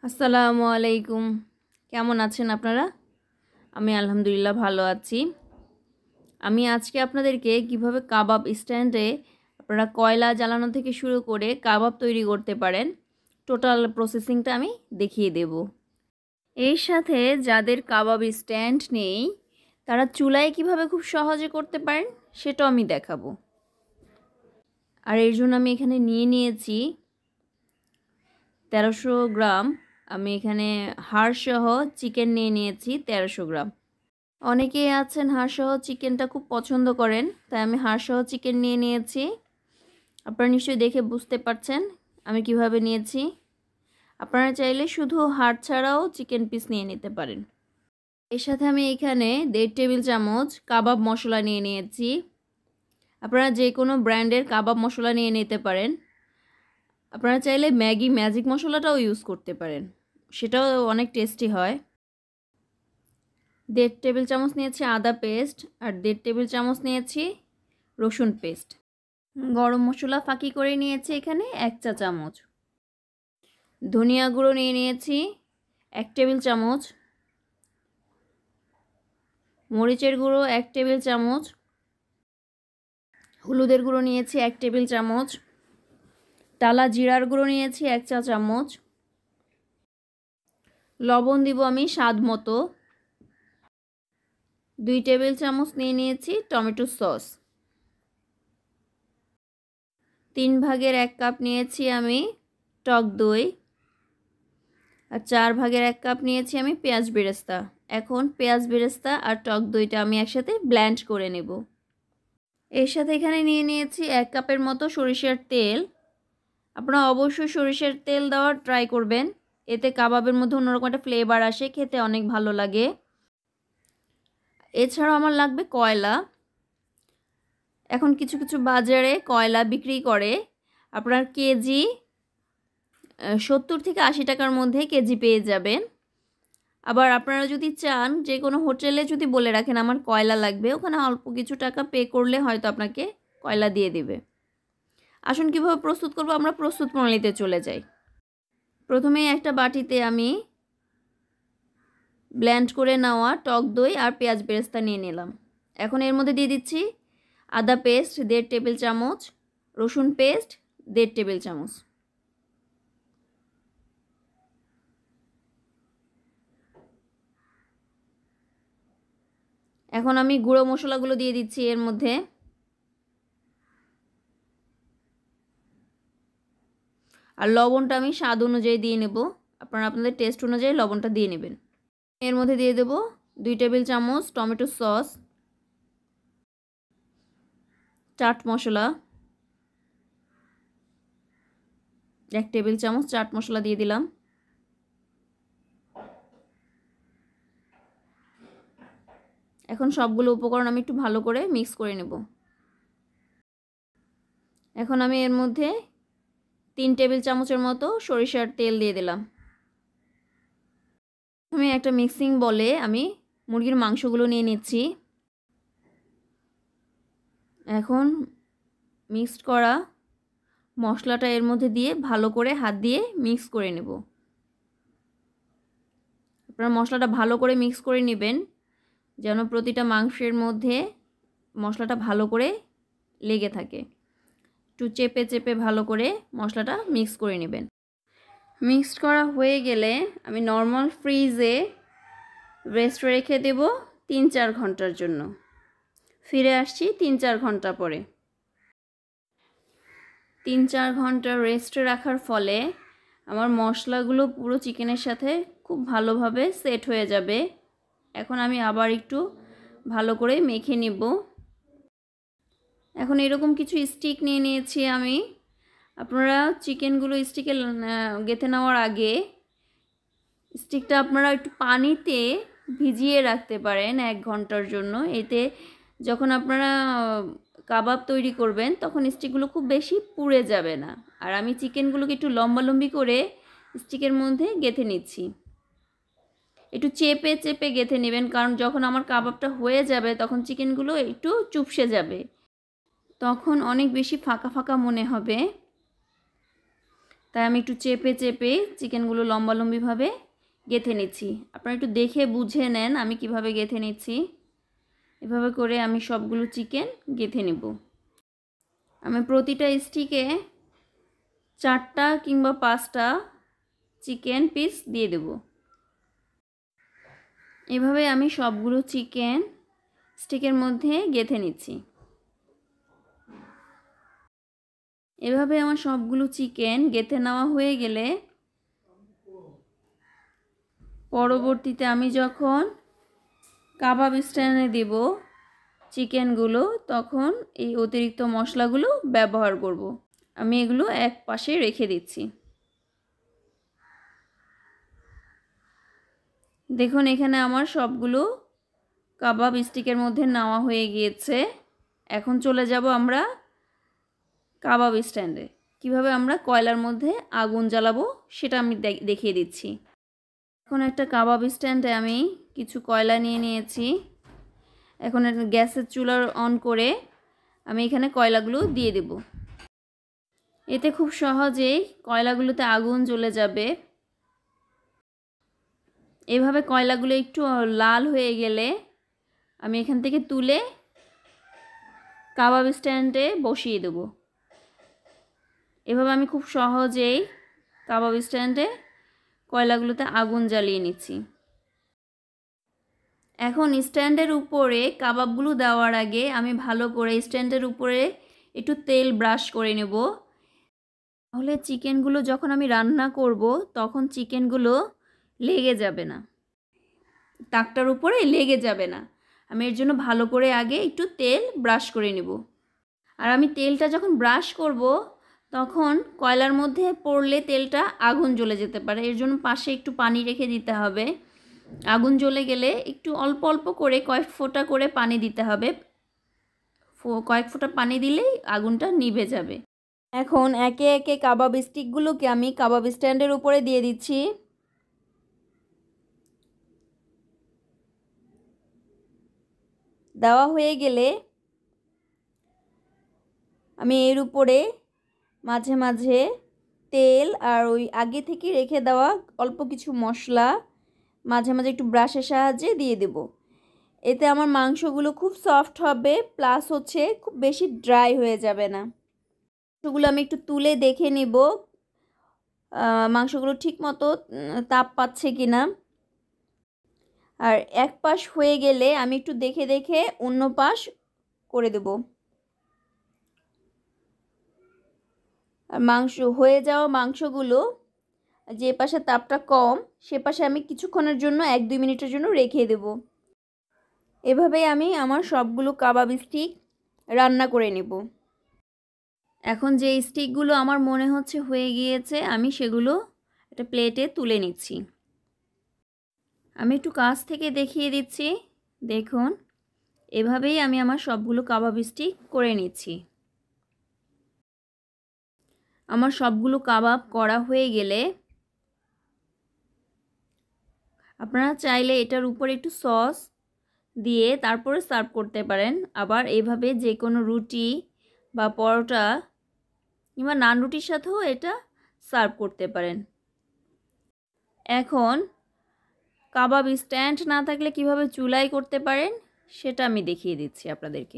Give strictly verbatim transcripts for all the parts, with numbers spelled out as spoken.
আসসালামু আলাইকুম। কেমন আছেন আপনারা? আমি আলহামদুলিল্লাহ ভালো আছি। আমি আজকে আপনাদেরকে কিভাবে কাবাব স্ট্যান্ডে আপনারা কয়লা জ্বালানো থেকে শুরু করে কাবাব তৈরি করতে পারেন টোটাল প্রসেসিংটা আমি দেখিয়ে দেব। এর সাথে যাদের কাবাব স্ট্যান্ড নেই তারা চুলায় কিভাবে খুব সহজে করতে পারেন সেটাও আমি দেখাবো। আর এর জন্য আমি এখানে নিয়ে নিয়েছি তেরোশো গ্রাম। আমি এখানে হাড়সহ চিকেন নিয়ে নিয়েছি তেরোশো গ্রাম। অনেকেই আছেন হাড়সহ চিকেনটা খুব পছন্দ করেন, তাই আমি হাড়সহ চিকেন নিয়ে নিয়েছি। আপনারা নিশ্চয়ই দেখে বুঝতে পারছেন আমি কিভাবে নিয়েছি। আপনারা চাইলে শুধু হাড় ছাড়াও চিকেন পিস নিয়ে নিতে পারেন। এর সাথে আমি এখানে দেড় টেবিল চামচ কাবাব মশলা নিয়ে নিয়েছি। আপনারা যে কোনো ব্র্যান্ডের কাবাব মশলা নিয়ে নিতে পারেন। আপনারা চাইলে ম্যাগি ম্যাজিক মশলাটাও ইউজ করতে পারেন, সেটাও অনেক টেস্টি হয়। দেড় টেবিল চামচ নিয়েছি আদা পেস্ট আর দেড় টেবিল চামচ নিয়েছি রসুন পেস্ট। গরম মশলা ফাঁকি করে নিয়েছি এখানে এক চা চামচ। ধনিয়া গুঁড়ো নিয়ে নিয়েছি এক টেবিল চামচ। মরিচের গুঁড়ো এক টেবিল চামচ। হলুদের গুঁড়ো নিয়েছি এক টেবিল চামচ। টালা জিরার গুঁড়ো নিয়েছি এক চা চামচ। লবণ দিব আমি স্বাদ মতো। দুই টেবিল চামচ নিয়ে নিয়েছি টমেটো সস। তিন ভাগের এক কাপ নিয়েছি আমি টক দই। আর চার ভাগের এক কাপ নিয়েছি আমি পেঁয়াজ বেরেস্তা। এখন পেঁয়াজ বেরেস্তা আর টক দইটা আমি একসাথে ব্লেন্ড করে নেব। এর সাথে এখানে নিয়ে নিয়েছি এক কাপের মতো সরিষার তেল। আপনারা অবশ্যই সরিষার তেল দেওয়ার ট্রাই করবেন, এতে কাবাবের মধ্যে অন্যরকম একটা ফ্লেভার আসে, খেতে অনেক ভালো লাগে। এছাড়াও আমার লাগবে কয়লা। এখন কিছু কিছু বাজারে কয়লা বিক্রি করে, আপনার কেজি সত্তর থেকে আশি টাকার মধ্যে কেজি পেয়ে যাবেন। আবার আপনারা যদি চান যে কোনো হোটেলে যদি বলে রাখেন আমার কয়লা লাগবে, ওখানে অল্প কিছু টাকা পে করলে হয়তো আপনাকে কয়লা দিয়ে দিবে। আসুন কীভাবে প্রস্তুত করব আমরা প্রস্তুত প্রণালীতে চলে যাই। প্রথমে একটা বাটিতে আমি ব্লেন্ড করে নেওয়া টক দই আর পেঁয়াজ বেরেস্তা নিয়ে নিলাম। এখন এর মধ্যে দিয়ে দিচ্ছি আদা পেস্ট দেড় টেবিল চামচ, রসুন পেস্ট দেড় টেবিল চামচ। এখন আমি গুঁড়ো মশলাগুলো দিয়ে দিচ্ছি এর মধ্যে। আর লবণটা আমি স্বাদ অনুযায়ী দিয়ে নেব, আপনারা আপনাদের টেস্ট অনুযায়ী লবণটা দিয়ে নেবেন। এর মধ্যে দিয়ে দেব দুই টেবিল চামচ টমেটো সস, চাট মশলা এক টেবিল চামচ চাট মশলা দিয়ে দিলাম। এখন সবগুলো উপকরণ আমি একটু ভালো করে মিক্স করে নেব। এখন আমি এর মধ্যে তিন টেবিল চামচের মতো সরিষার তেল দিয়ে দিলাম। আমি একটা মিক্সিং বলে আমি মুরগির মাংসগুলো নিয়ে নিচ্ছি। এখন মিক্সড করা মশলাটা এর মধ্যে দিয়ে ভালো করে হাত দিয়ে মিক্স করে নেব। আপনারা মশলাটা ভালো করে মিক্স করে নেবেন যেন প্রতিটা মাংসের মধ্যে মশলাটা ভালো করে লেগে থাকে। একটু চেপে চেপে ভালো করে মশলাটা মিক্স করে নেবেন। মিক্সড করা হয়ে গেলে আমি নর্মাল ফ্রিজে রেস্ট রেখে দেব তিন চার ঘন্টার জন্য। ফিরে আসছি তিন চার ঘন্টা পরে। তিন চার ঘন্টা রেস্টে রাখার ফলে আমার মশলাগুলো পুরো চিকেনের সাথে খুব ভালোভাবে সেট হয়ে যাবে। এখন আমি আবার একটু ভালো করে মেখে নিব। এখন এরকম কিছু স্টিক নিয়ে নিয়েছি আমি। আপনারা চিকেনগুলো স্টিকে গেঁথে নেওয়ার আগে স্টিকটা আপনারা একটু পানিতে ভিজিয়ে রাখতে পারেন এক ঘন্টার জন্য। এতে যখন আপনারা কাবাব তৈরি করবেন তখন স্টিকগুলো খুব বেশি পুড়ে যাবে না। আর আমি চিকেনগুলোকে একটু লম্বালম্বি করে স্টিকের মধ্যে গেঁথে নিচ্ছি। একটু চেপে চেপে গেঁথে নেবেন, কারণ যখন আমার কাবাবটা হয়ে যাবে তখন চিকেনগুলো একটু চুপসে যাবে, তখন অনেক বেশি ফাঁকা ফাঁকা মনে হবে। তাই আমি একটু চেপে চেপে চিকেনগুলো লম্বালম্বিভাবে গেঁথে নিচ্ছি। আপনারা একটু দেখে বুঝে নেন আমি কিভাবে গেঁথে নিচ্ছি। এভাবে করে আমি সবগুলো চিকেন গেঁথে নেব। আমি প্রতিটা স্টিকে চারটা কিংবা পাঁচটা চিকেন পিস দিয়ে দেব। এভাবে আমি সবগুলো চিকেন স্টিকের মধ্যে গেঁথে নিচ্ছি। এভাবে আমার সবগুলো চিকেন গেঁথে নেওয়া হয়ে গেলে পরবর্তীতে আমি যখন কাবাব স্ট্যান্ডে দেব চিকেনগুলো তখন এই অতিরিক্ত মশলাগুলো ব্যবহার করব। আমি এগুলো এক পাশে রেখে দিচ্ছি। দেখুন এখানে আমার সবগুলো কাবাব স্টিকের মধ্যে নেওয়া হয়ে গিয়েছে। এখন চলে যাব আমরা কাবাব স্ট্যান্ডে। কিভাবে আমরা কয়লার মধ্যে আগুন জ্বালাবো সেটা আমি দেখিয়ে দিচ্ছি। এখন একটা কাবাব স্ট্যান্ডে আমি কিছু কয়লা নিয়ে নিয়েছি। এখন গ্যাসের চুলা অন করে আমি এখানে কয়লাগুলো দিয়ে দেব। এতে খুব সহজেই কয়লাগুলোতে আগুন জ্বলে যাবে। এভাবে কয়লাগুলো একটু লাল হয়ে গেলে আমি এখান থেকে তুলে কাবাব স্ট্যান্ডে বসিয়ে দেব। এভাবে আমি খুব সহজেই কাবাব স্ট্যান্ডে কয়লাগুলোতে আগুন জ্বালিয়ে নিচ্ছি। এখন স্ট্যান্ডের উপরে কাবাবগুলো দেওয়ার আগে আমি ভালো করে স্ট্যান্ডের উপরে একটু তেল ব্রাশ করে নেব। তাহলে চিকেনগুলো যখন আমি রান্না করব তখন চিকেনগুলো লেগে যাবে না, তাকটার উপরে লেগে যাবে না। আমি এর জন্য ভালো করে আগে একটু তেল ব্রাশ করে নেব। আর আমি তেলটা যখন ব্রাশ করব তখন কয়লার মধ্যে পড়লে তেলটা আগুন জ্বলে যেতে পারে। এর জন্য পাশে একটু পানি রেখে দিতে হবে। আগুন জ্বলে গেলে একটু অল্প অল্প করে কয়েক ফোঁটা করে পানি দিতে হবে। কয়েক ফোঁটা পানি দিলেই আগুনটা নিভে যাবে। এখন একে একে কাবাব স্টিকগুলোকে আমি কাবাব স্ট্যান্ডের উপরে দিয়ে দিচ্ছি। দেওয়া হয়ে গেলে আমি এর উপরে মাঝে মাঝে তেল আর ওই আগে থেকে রেখে দেওয়া অল্প কিছু মশলা মাঝে মাঝে একটু ব্রাশের সাহায্যে দিয়ে দেব। এতে আমার মাংসগুলো খুব সফট হবে, প্লাস হচ্ছে খুব বেশি ড্রাই হয়ে যাবে না। মাংসগুলো আমি একটু তুলে দেখে নেব মাংসগুলো ঠিক মতো তাপ পাচ্ছে কিনা। আর এক পাশ হয়ে গেলে আমি একটু দেখে দেখে অন্য পাশ করে দেব। আর মাংস হয়ে যাওয়া মাংসগুলো যে পাশে তাপটা কম সে পাশে আমি কিছুক্ষণের জন্য এক দুই মিনিটের জন্য রেখে দেব। এভাবেই আমি আমার সবগুলো কাবাব স্টিক রান্না করে নেব। এখন যে স্টিকগুলো আমার মনে হচ্ছে হয়ে গিয়েছে আমি সেগুলো একটা প্লেটে তুলে নিচ্ছি। আমি একটু কাছ থেকে দেখিয়ে দিচ্ছি। দেখুন এভাবেই আমি আমার সবগুলো কাবাব স্টিক করে নিচ্ছি। আমার সবগুলো কাবাব করা হয়ে গেলে আপনারা চাইলে এটার উপরে একটু সস দিয়ে তারপরে সার্ভ করতে পারেন। আবার এইভাবে যে কোনো রুটি বা পরোটা কিংবা নান রুটির সাথেও এটা সার্ভ করতে পারেন। এখন কাবাব স্ট্যান্ড না থাকলে কিভাবে চুলায় করতে পারেন সেটা আমি দেখিয়ে দিচ্ছি আপনাদেরকে।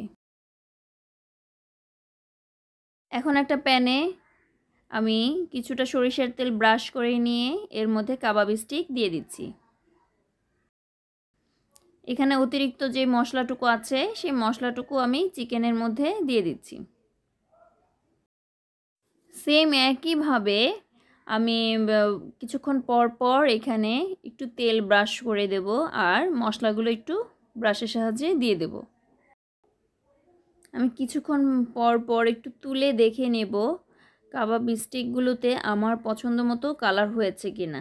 এখন একটা প্যানে আমি কিছুটা সরিষার তেল ব্রাশ করে নিয়ে এর মধ্যে কাবাব স্টিক দিয়ে দিচ্ছি। এখানে অতিরিক্ত যে মশলাটুকু আছে সেই মশলাটুকু আমি চিকেনের মধ্যে দিয়ে দিচ্ছি। সেম একইভাবে আমি কিছুক্ষণ পর পর এখানে একটু তেল ব্রাশ করে দেব আর মশলাগুলো একটু ব্রাশের সাহায্যে দিয়ে দেব। আমি কিছুক্ষণ পর পর একটু তুলে দেখে নেব কাবাব স্টিকগুলোতে আমার পছন্দ মতো কালার হয়েছে কিনা।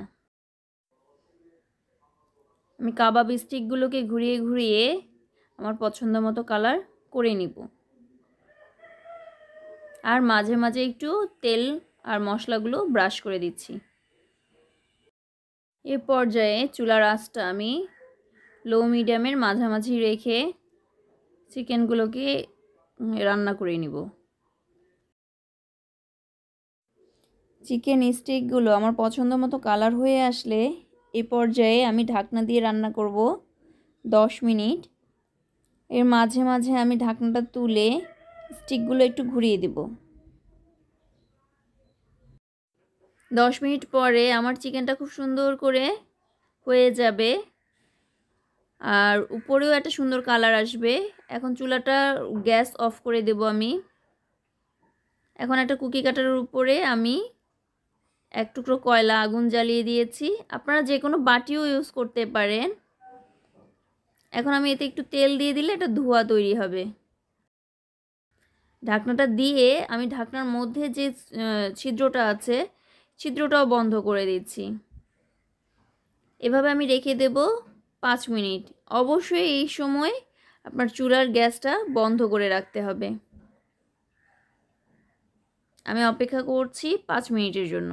আমি কাবাব স্টিকগুলোকে ঘুরিয়ে ঘুরিয়ে আমার পছন্দ মতো কালার করে নিব। আর মাঝে মাঝে একটু তেল আর মশলাগুলো ব্রাশ করে দিচ্ছি। এ পর্যায়ে চুলার আঁচটা আমি লো মিডিয়ামের মাঝামাঝি রেখে চিকেনগুলোকে রান্না করে নিব। চিকেন স্টিকগুলো আমার পছন্দ মতো কালার হয়ে আসলে এই পর্যায়ে আমি ঢাকনা দিয়ে রান্না করব দশ মিনিট। এর মাঝে মাঝে আমি ঢাকনাটা তুলে স্টিকগুলো একটু ঘুরিয়ে দেব। দশ মিনিট পরে আমার চিকেনটা খুব সুন্দর করে হয়ে যাবে আর উপরেও একটা সুন্দর কালার আসবে। এখন চুলাটা গ্যাস অফ করে দেব আমি। এখন একটা কুকি কাটারের উপরে আমি এক টুকরো কয়লা আগুন জ্বালিয়ে দিয়েছি। আপনারা যে কোনো বাটিও ইউজ করতে পারেন। এখন আমি এতে একটু তেল দিয়ে দিলে এটা ধোঁয়া তৈরি হবে। ঢাকনাটা দিয়ে আমি ঢাকনার মধ্যে যে ছিদ্রটা আছে ছিদ্রটাও বন্ধ করে দিচ্ছি। এভাবে আমি রেখে দেব পাঁচ মিনিট। অবশ্যই এই সময় আপনার চুলার গ্যাসটা বন্ধ করে রাখতে হবে। আমি অপেক্ষা করছি পাঁচ মিনিটের জন্য।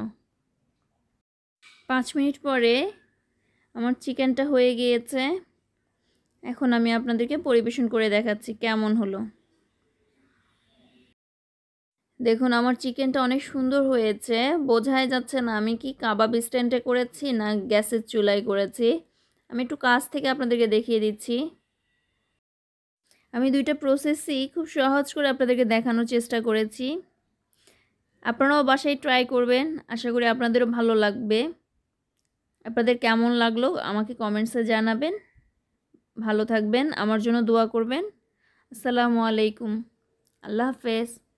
পাঁচ মিনিট পরে আমার চিকেনটা হয়ে গিয়েছে। এখন আমি আপনাদেরকে পরিবেশন করে দেখাচ্ছি কেমন হলো। দেখুন আমার চিকেনটা অনেক সুন্দর হয়েছে। বোঝাই যাচ্ছে না আমি কি কাবাব স্ট্যান্ডে করেছি না গ্যাসের চুলায় করেছি। আমি একটু কাছ থেকে আপনাদেরকে দেখিয়ে দিচ্ছি। আমি দুইটা প্রসেসই খুব সহজ করে আপনাদেরকে দেখানোর চেষ্টা করেছি। আপনারাও বাসায় ট্রাই করবেন, আশা করি আপনাদেরও ভালো লাগবে। আপনাদের কেমন লাগলো আমাকে কমেন্টসে জানাবেন। ভালো থাকবেন, আমার জন্য দোয়া করবেন। আসসালামু আলাইকুম, আল্লাহ হাফেজ।